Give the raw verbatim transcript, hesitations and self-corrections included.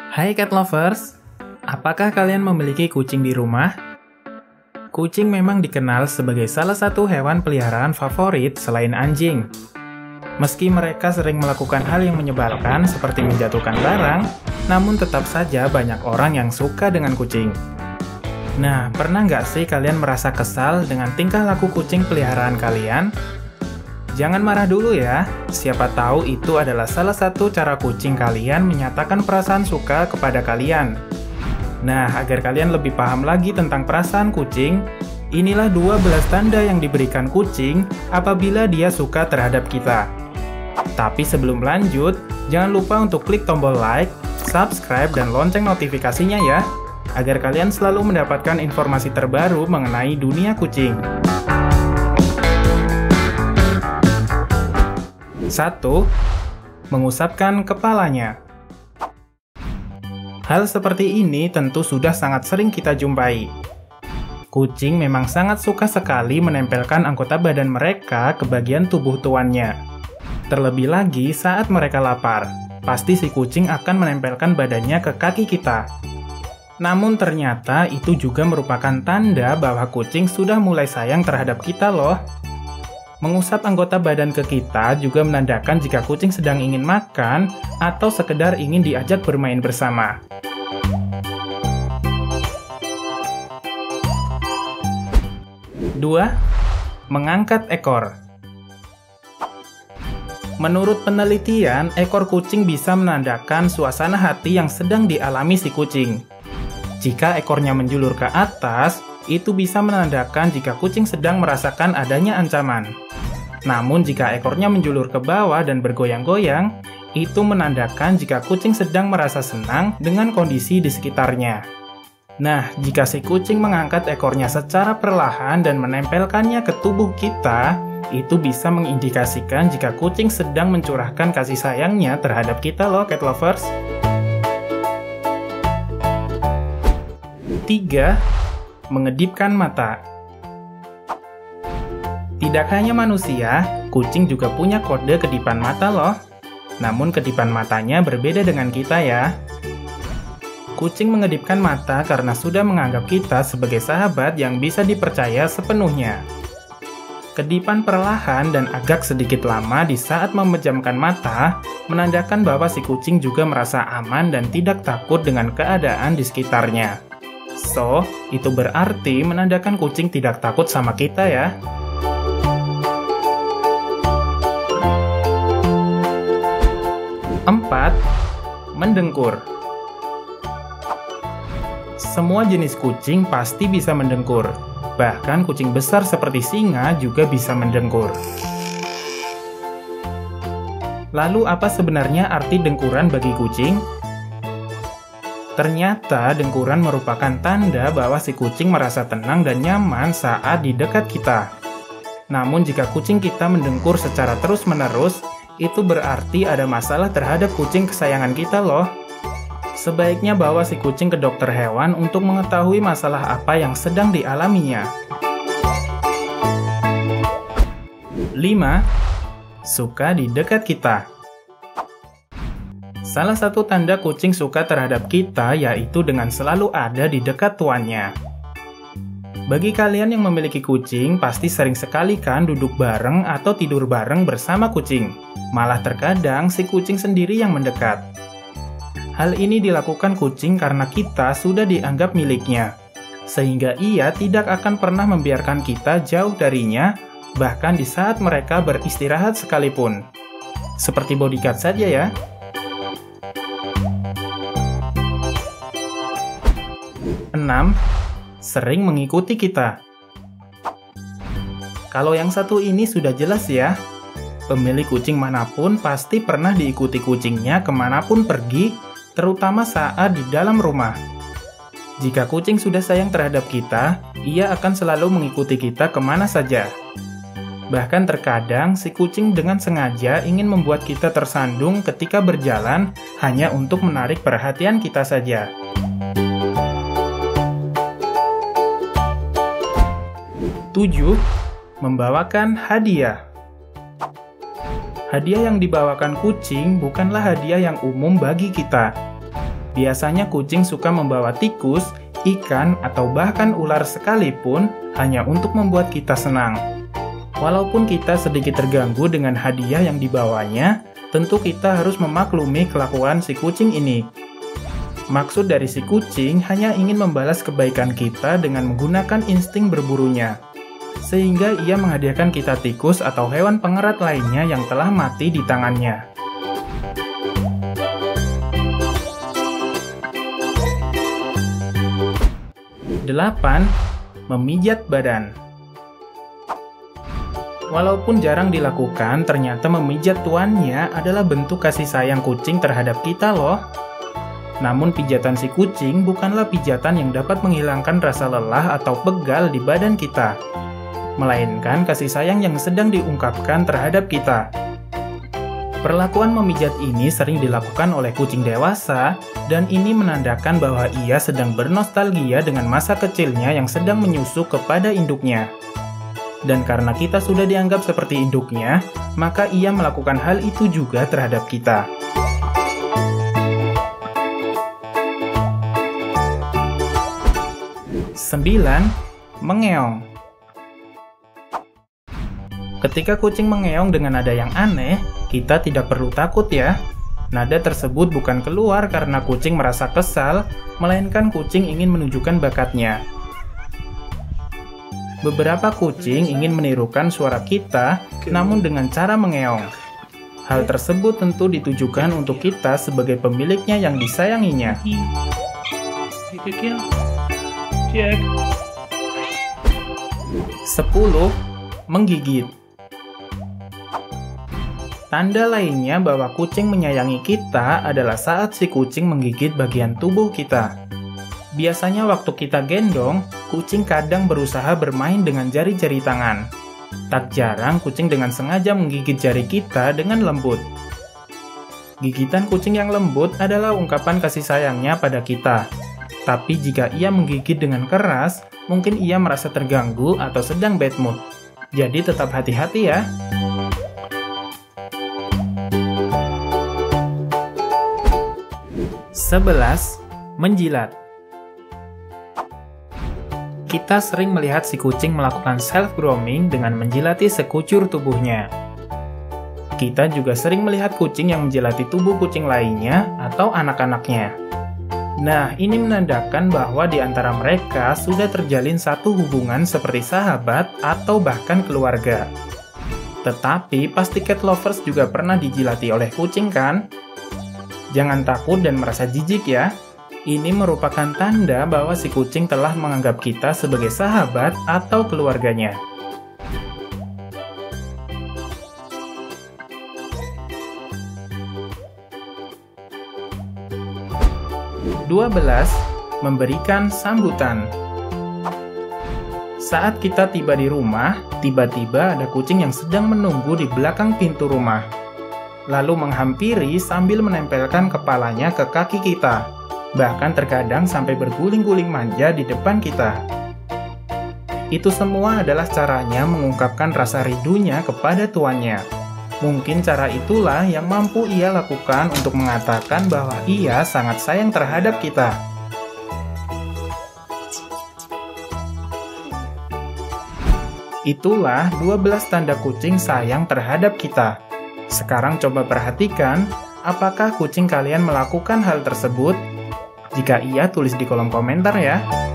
Hai cat lovers, apakah kalian memiliki kucing di rumah? Kucing memang dikenal sebagai salah satu hewan peliharaan favorit selain anjing. Meski mereka sering melakukan hal yang menyebalkan seperti menjatuhkan barang, namun tetap saja banyak orang yang suka dengan kucing. Nah, pernah nggak sih kalian merasa kesal dengan tingkah laku kucing peliharaan kalian? Jangan marah dulu ya, siapa tahu itu adalah salah satu cara kucing kalian menyatakan perasaan suka kepada kalian. Nah, agar kalian lebih paham lagi tentang perasaan kucing, inilah dua belas tanda yang diberikan kucing apabila dia suka terhadap kita. Tapi sebelum lanjut, jangan lupa untuk klik tombol like, subscribe, dan lonceng notifikasinya ya, agar kalian selalu mendapatkan informasi terbaru mengenai dunia kucing. satu. Mengusapkan kepalanya. Hal seperti ini tentu sudah sangat sering kita jumpai. Kucing memang sangat suka sekali menempelkan anggota badan mereka ke bagian tubuh tuannya. Terlebih lagi saat mereka lapar, pasti si kucing akan menempelkan badannya ke kaki kita. Namun ternyata itu juga merupakan tanda bahwa kucing sudah mulai sayang terhadap kita loh. Mengusap anggota badan ke kita juga menandakan jika kucing sedang ingin makan atau sekedar ingin diajak bermain bersama. dua. Mengangkat ekor. Menurut penelitian, ekor kucing bisa menandakan suasana hati yang sedang dialami si kucing. Jika ekornya menjulur ke atas, itu bisa menandakan jika kucing sedang merasakan adanya ancaman. Namun jika ekornya menjulur ke bawah dan bergoyang-goyang, itu menandakan jika kucing sedang merasa senang dengan kondisi di sekitarnya. Nah, jika si kucing mengangkat ekornya secara perlahan dan menempelkannya ke tubuh kita, itu bisa mengindikasikan jika kucing sedang mencurahkan kasih sayangnya terhadap kita loh, cat lovers. tiga. Mengedipkan mata. Tidak hanya manusia, kucing juga punya kode kedipan mata loh. Namun kedipan matanya berbeda dengan kita ya. Kucing mengedipkan mata karena sudah menganggap kita sebagai sahabat yang bisa dipercaya sepenuhnya. Kedipan perlahan dan agak sedikit lama di saat memejamkan mata menandakan bahwa si kucing juga merasa aman dan tidak takut dengan keadaan di sekitarnya. So, itu berarti menandakan kucing tidak takut sama kita ya. empat. Mendengkur. Semua jenis kucing pasti bisa mendengkur. Bahkan kucing besar seperti singa juga bisa mendengkur. Lalu apa sebenarnya arti dengkuran bagi kucing? Ternyata dengkuran merupakan tanda bahwa si kucing merasa tenang dan nyaman saat di dekat kita. Namun jika kucing kita mendengkur secara terus-menerus, itu berarti ada masalah terhadap kucing kesayangan kita loh. Sebaiknya bawa si kucing ke dokter hewan untuk mengetahui masalah apa yang sedang dialaminya. lima. Suka di dekat kita. Salah satu tanda kucing suka terhadap kita yaitu dengan selalu ada di dekat tuannya. Bagi kalian yang memiliki kucing, pasti sering sekali kan duduk bareng atau tidur bareng bersama kucing. Malah terkadang si kucing sendiri yang mendekat. Hal ini dilakukan kucing karena kita sudah dianggap miliknya, sehingga ia tidak akan pernah membiarkan kita jauh darinya, bahkan di saat mereka beristirahat sekalipun. Seperti bodyguard saja ya. enam. Sering mengikuti kita. Kalau yang satu ini sudah jelas ya. Pemilik kucing manapun pasti pernah diikuti kucingnya kemanapun pergi, terutama saat di dalam rumah. Jika kucing sudah sayang terhadap kita, ia akan selalu mengikuti kita kemana saja. Bahkan terkadang si kucing dengan sengaja ingin membuat kita tersandung ketika berjalan hanya untuk menarik perhatian kita saja. tujuh. Membawakan hadiah. Hadiah yang dibawakan kucing bukanlah hadiah yang umum bagi kita. Biasanya kucing suka membawa tikus, ikan, atau bahkan ular sekalipun hanya untuk membuat kita senang. Walaupun kita sedikit terganggu dengan hadiah yang dibawanya, tentu kita harus memaklumi kelakuan si kucing ini. Maksud dari si kucing hanya ingin membalas kebaikan kita dengan menggunakan insting berburunya, sehingga ia menghadiahkan kita tikus atau hewan pengerat lainnya yang telah mati di tangannya. delapan. Memijat badan. Walaupun jarang dilakukan, ternyata memijat tuannya adalah bentuk kasih sayang kucing terhadap kita loh. Namun pijatan si kucing bukanlah pijatan yang dapat menghilangkan rasa lelah atau pegal di badan kita, melainkan kasih sayang yang sedang diungkapkan terhadap kita. Perlakuan memijat ini sering dilakukan oleh kucing dewasa, dan ini menandakan bahwa ia sedang bernostalgia dengan masa kecilnya yang sedang menyusu kepada induknya. Dan karena kita sudah dianggap seperti induknya, maka ia melakukan hal itu juga terhadap kita. sembilan. Mengeong. Ketika kucing mengeong dengan nada yang aneh, kita tidak perlu takut ya. Nada tersebut bukan keluar karena kucing merasa kesal, melainkan kucing ingin menunjukkan bakatnya. Beberapa kucing ingin menirukan suara kita, namun dengan cara mengeong. Hal tersebut tentu ditujukan untuk kita sebagai pemiliknya yang disayanginya. sepuluh. Menggigit. Tanda lainnya bahwa kucing menyayangi kita adalah saat si kucing menggigit bagian tubuh kita. Biasanya waktu kita gendong, kucing kadang berusaha bermain dengan jari-jari tangan. Tak jarang kucing dengan sengaja menggigit jari kita dengan lembut. Gigitan kucing yang lembut adalah ungkapan kasih sayangnya pada kita. Tapi jika ia menggigit dengan keras, mungkin ia merasa terganggu atau sedang bad mood. Jadi tetap hati-hati ya. sebelas. Menjilat. Kita sering melihat si kucing melakukan self-grooming dengan menjilati sekujur tubuhnya. Kita juga sering melihat kucing yang menjilati tubuh kucing lainnya atau anak-anaknya. Nah, ini menandakan bahwa di antara mereka sudah terjalin satu hubungan seperti sahabat atau bahkan keluarga. Tetapi, pasti cat lovers juga pernah dijilati oleh kucing kan? Jangan takut dan merasa jijik ya. Ini merupakan tanda bahwa si kucing telah menganggap kita sebagai sahabat atau keluarganya. dua belas. Memberikan sambutan. Saat kita tiba di rumah, tiba-tiba ada kucing yang sedang menunggu di belakang pintu rumah, lalu menghampiri sambil menempelkan kepalanya ke kaki kita, bahkan terkadang sampai berguling-guling manja di depan kita. Itu semua adalah caranya mengungkapkan rasa rindunya kepada tuannya. Mungkin cara itulah yang mampu ia lakukan untuk mengatakan bahwa ia sangat sayang terhadap kita. Itulah dua belas tanda kucing sayang terhadap kita. Sekarang coba perhatikan, apakah kucing kalian melakukan hal tersebut? Jika iya, tulis di kolom komentar ya.